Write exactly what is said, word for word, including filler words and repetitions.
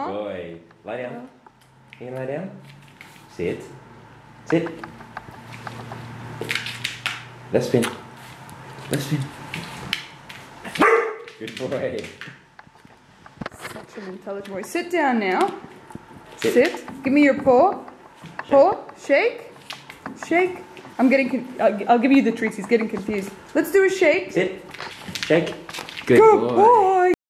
huh? boy. Lie down. Can you lie down? Sit. Sit. Let's spin. Let's spin. Good boy. Such an intelligent boy. Sit down now. Sit. Sit. Give me your paw. Paw. Shake. Shake. I'm getting. Con I'll, I'll give you the treats. He's getting confused. Let's do a shake. Sit. Shake. Good Good boy. boy.